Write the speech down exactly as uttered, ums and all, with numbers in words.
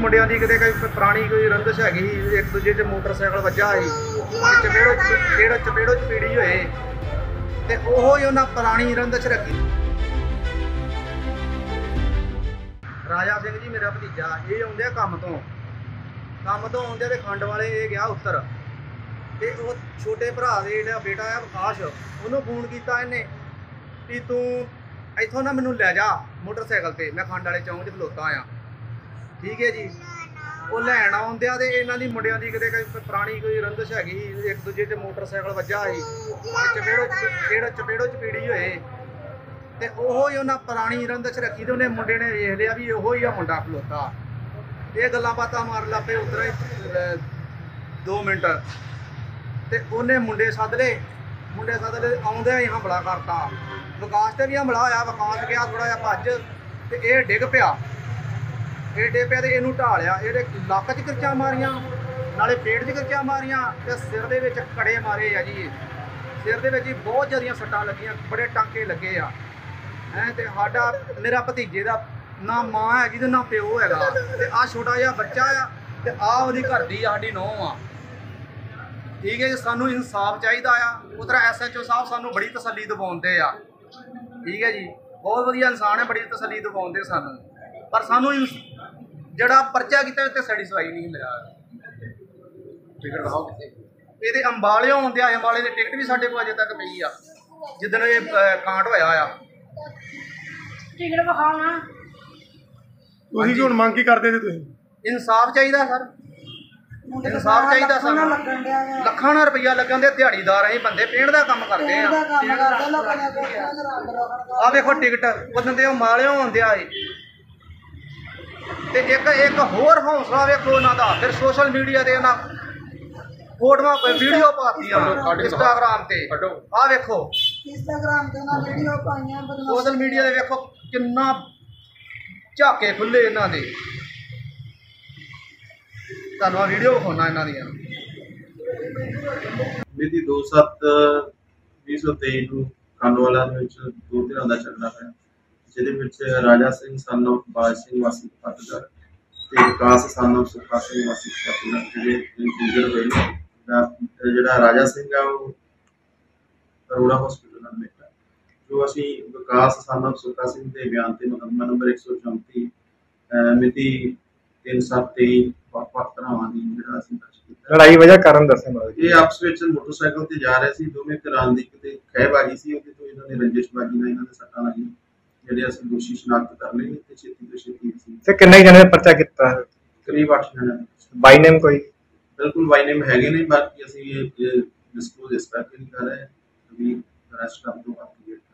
ਮੁੰਡਿਆਂ ਦੀ ਕਿਤੇ ਕੋਈ ਪੁਰਾਣੀ ਕੋਈ ਰੰਦਸ਼ ਹੈਗੀ, ਇੱਕ ਦੂਜੇ 'ਚ ਮੋਟਰਸਾਈਕਲ ਵੱਜਾ ਸੀ, ਚਪੇੜੋ ਚਪੇੜੋ ਚਪੇੜੋ ਚਪੀੜੀ ਹੋਏ ਤੇ ਉਹੋ ਹੀ ਉਹਨਾਂ ਪੁਰਾਣੀ ਰੰਦਸ਼ ਰੱਖੀ। ਰਾਜਾ ਸਿੰਘ ਜੀ ਮੇਰਾ ਭਤੀਜਾ, ਇਹ ਆਉਂਦੇ ਆ ਕੰਮ ਤੋਂ ਕੰਮ ਤੋਂ ਆਉਂਦੇ ਤੇ ਖੰਡ ਵਾਲੇ ਇਹ ਗਿਆ ਉੱਤਰ, ਤੇ ਉਹ ਛੋਟੇ ਭਰਾ ਦੇ ਜਿਹੜਾ ਬੇਟਾ ਆ ਵਿਕਾਸ, ਉਹਨੂੰ ਫੋਨ ਕੀਤਾ ਇਹਨੇ ਵੀ ਤੂੰ ਇੱਥੋਂ ਨਾ ਮੈਨੂੰ ਲੈ ਜਾ ਮੋਟਰਸਾਈਕਲ ਤੇ, ਮੈਂ ਖੰਡ ਵਾਲੇ ਚੌਂਕ 'ਚ ਖਲੋਤਾ ਆ। ਠੀਕ ਹੈ ਜੀ, ਉਹ ਲੈਣ ਆਉਂਦਿਆ ਤੇ ਇਹਨਾਂ ਦੀ ਮੁੰਡਿਆਂ ਦੀ ਕਿਤੇ ਕੋਈ ਪੁਰਾਣੀ ਕੋਈ ਰੰਦਸ਼ ਹੈਗੀ, ਇੱਕ ਦੂਜੇ 'ਚ ਮੋਟਰਸਾਈਕਲ ਵੱਜਾ ਸੀ, ਚਪੇੜੋ ਚਪੇੜੋ ਚਪੇੜੋ ਚਪੀੜੀ ਹੋਏ ਤੇ ਉਹੋ ਹੀ ਉਹਨਾਂ ਪੁਰਾਣੀ ਰੰਦਸ਼ ਰੱਖੀ ਤੇ ਉਹਨੇ ਮੁੰਡੇ ਨੇ ਵੇਖ ਲਿਆ ਵੀ ਉਹੋ ਹੀ ਆ ਮੁੰਡਾ ਖਲੋਤਾ। ਇਹ ਗੱਲਾਂ ਬਾਤਾਂ ਮਾਰ ਲਾ ਪਏ ਉਧਰ ਹੀ ਦੋ ਮਿੰਟ, ਤੇ ਉਹਨੇ ਮੁੰਡੇ ਸੱਦ ਲਏ ਮੁੰਡੇ ਸੱਦ ਲਏ ਆਉਂਦਿਆਂ ਹੀ ਹਮਲਾ ਕਰਤਾ। ਵਿਕਾਸ ਤੇ ਵੀ ਹਮਲਾ ਹੋਇਆ, ਵਿਕਾਸ ਗਿਆ ਥੋੜਾ ਜਿਹਾ ਭੱਜ ਤੇ ਇਹ ਡਿੱਗ ਪਿਆ ਇਹ ਡਿੱਗ ਪਿਆ ਤੇ ਇਹਨੂੰ ਢਾਲਿਆ, ਇਹਦੇ ਲੱਕ 'ਚ ਕਿਰਚਾਂ ਮਾਰੀਆਂ, ਨਾਲੇ ਪੇਟ 'ਚ ਕਿਰਚਾਂ ਮਾਰੀਆਂ ਤੇ ਸਿਰ ਦੇ ਵਿੱਚ ਕੜੇ ਮਾਰੇ ਆ ਜੀ। ਸਿਰ ਦੇ ਵਿੱਚ ਹੀ ਬਹੁਤ ਜ਼ਿਆਦੀਆਂ ਸੱਟਾਂ ਲੱਗੀਆਂ, ਬੜੇ ਟਾਂਕੇ ਲੱਗੇ ਆ ਹੈਂ। ਤੇ ਸਾਡਾ ਮੇਰਾ ਭਤੀਜੇ ਦਾ ਨਾ ਮਾਂ ਹੈਗੀ ਤੇ ਨਾ ਪਿਓ ਹੈਗਾ, ਤੇ ਆਹ ਛੋਟਾ ਜਿਹਾ ਬੱਚਾ ਆ ਤੇ ਆਹ ਉਹਦੀ ਘਰ ਦੀ ਸਾਡੀ ਨੂੰਹ ਆ। ਠੀਕ ਹੈ ਜੀ, ਸਾਨੂੰ ਇਨਸਾਫ ਚਾਹੀਦਾ ਆ। ਉਧਰ ਐਸ ਐਚ ਓ ਸਾਹਿਬ ਸਾਨੂੰ ਬੜੀ ਤਸੱਲੀ ਦਿਵਾਉਂਦੇ ਆ। ਠੀਕ ਹੈ ਜੀ, ਬਹੁਤ ਵਧੀਆ ਇਨਸਾਨ ਹੈ, ਬੜੀ ਤਸੱਲੀ ਦਿਵਾਉਂਦੇ ਸਾਨੂੰ, ਪਰ ਸਾਨੂੰ ਜਿਹੜਾ ਪਰਚਾ ਕੀਤਾ ਤੇ ਸੈਟੀਸਫਾਈ ਨਹੀਂ ਮਿਲਿਆ। ਟਿਕਟ ਦਿਖਾਓ ਕਿਤੇ, ਇਹਦੇ ਅੰਬਾਲਿਓਂ ਆਉਂਦੇ ਆ, ਅੰਬਾਲੇ ਦੀ ਟਿਕਟ ਵੀ ਸਾਡੇ ਕੋਲ ਅਜੇ ਤੱਕ ਪਈ ਆ ਜਿੱਦਣ ਇਹ ਕਾਂਡ ਹੋਇਆ ਆ। ਟਿਕਟ ਵਿਖਾਓ ਨਾ। ਤੁਸੀਂ ਹੁਣ ਮੰਗ ਕੀ ਕਰਦੇ ਸੀ? ਤੁਸੀਂ ਇਨਸਾਫ ਚਾਹੀਦਾ ਸਰ, ਇਨਸਾਫ ਚਾਹੀਦਾ ਸਾਨੂੰ। ਲੱਖਾਂ ਨਾਲ ਰੁਪਈਆ ਲੱਗਣ ਦੇ, ਦਿਹਾੜੀਦਾਰ ਅਸੀਂ ਬੰਦੇ ਪੇਂਟ ਦਾ ਕੰਮ ਕਰਦੇ ਆ। ਆ ਵੇਖੋ ਟਿਕਟ ਬੰਦੇ ਉਹ ਮਾਲਿਓਂ ਆਉਂਦੇ ਆ ਤੇ ਇੱਕ ਇੱਕ ਹੋਰ ਹੌਸਲਾ ਵੇਖੋ ਉਹਨਾਂ ਦਾ। ਫਿਰ ਸੋਸ਼ਲ ਮੀਡੀਆ ਤੇ ਇਹਨਾਂ ਫੋਟੋਆਂ ਵੀਡੀਓ ਪਾਤੀਆਂ ਇੰਸਟਾਗ੍ਰਾਮ ਤੇ, ਆ ਵੇਖੋ ਇੰਸਟਾਗ੍ਰਾਮ ਤੇ ਨਾ ਵੀਡੀਓ ਪਾਈਆਂ। ਸੋਸ਼ਲ ਮੀਡੀਆ ਤੇ ਵੇਖੋ ਕਿੰਨਾ ਝਾਕੇ ਖੁੱਲੇ ਇਹਨਾਂ ਦੇ। ਤੁਹਾਨੂੰ ਆ ਵੀਡੀਓ ਵਿਖਾਉਣਾ ਇਹਨਾਂ ਦੀਆਂ। ਮਿਤੀ ਦੋ ਸੱਤ ਵੀਹ ਸੌ ਤੇਈ ਨੂੰ ਖੰਡਵਾਲਾ ਦੇ ਵਿੱਚ ਦੋ ਧਿਰਾਂ ਦਾ ਝਗੜਾ ਹੋਇਆ, ਜਿਹਦੇ ਵਿੱਚ ਰਾਜਾ ਸਿੰਘ ਸਨ ਆਫ ਬਾਜ ਸਿੰਘ ਵਾਸੀ ਫਤਿਹਗੜ੍ਹ ਤੇ ਵਿਕਾਸ ਸਨ ਆਫ ਸੁੱਖਾ ਸਿੰਘ ਵਾਸੀ ਫਤਿਹਗੜ੍ਹ ਜਿਹੜੇ ਇੰਜਰਡ ਹੋਏ ਨੇ। ਜਿਹੜਾ ਰਾਜਾ ਸਿੰਘ ਆ ਉਹ ਅਰੋੜਾ ਹਸਪੀਟਲ ਨਾਲ ਬੈਠਾ, ਜੋ ਅਸੀਂ ਵਿਕਾਸ ਸਨ ਆਫ ਸੁੱਖਾ ਸਿੰਘ ਦੇ ਬਿਆਨ ਤੇ ਮੁਕੱਦਮਾ ਨੰਬਰ ਇੱਕ ਸੌ ਚੌਂਤੀ ਮਿਤੀ ਤਿੰਨ ਸੱਤ ਤੇਈ ਵੱਖ-ਵੱਖ ਧਾਰਾਵਾਂ ਦੀ ਜਿਹੜਾ ਅਸੀਂ ਦਰਜ ਕੀਤਾ। ਲੜਾਈ ਵਜ੍ਹਾ ਕਾਰਨ ਦੱਸਣ ਵਾਲੇ ਇਹ ਆਪਸ ਵਿੱਚ ਮੋਟਰਸਾਈਕਲ ਤੇ ਜਾ ਰਹੇ ਸੀ, ਦੋਵੇਂ ਘਰਾਂ ਦੀ ਕਿਤੇ ਖਹਿਬਾਜੀ ਸੀ, ਉਹਦੇ ਤੋਂ ਇਹਨਾਂ ਨੇ ਰੰਜਿਸ਼ਬਾਜੀ ਨਾਲ ਇਹਨਾਂ ਦੇ ਸੱਟਾਂ ਲੱਗੀਆਂ, ਜਿਹੜੇ ਅਸੀਂ ਦੋਸ਼ੀ ਸ਼ਨਾਖਤ ਕਰ ਲਏ ਤੇ ਛੇਤੀ ਤੋਂ ਛੇਤੀ ਸੀ। ਤੇ ਕਿੰਨੇ ਜਣੇ ਪਰਚਾ ਕੀਤਾ? ਕਰੀਬ ਅੱਠ ਜਣੇ। ਬਾਈ ਨੇਮ ਕੋਈ? ਬਿਲਕੁਲ ਬਾਈ ਨੇਮ ਹੈਗੇ ਨੇ, ਬਾਕੀ ਅਸੀਂ ਇਹ ਡਿਸਕਲੋਜ਼ ਇਸ ਕਰਕੇ ਨਹੀਂ ਕਰ ਰਹੇ ਵੀ ਅਰੈਸਟ ਕਰਨ ਤੋਂ ਬਾਅਦ